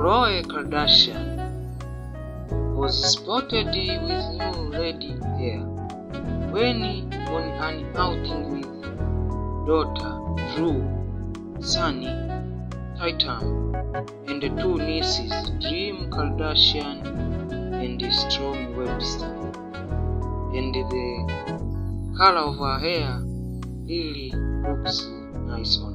Khloe Kardashian was spotted with new red hair when on an outing with daughter Drew, Sunny, Tatum, and two nieces Dream Kardashian and Stormy Webster. And the color of her hair really looks nice on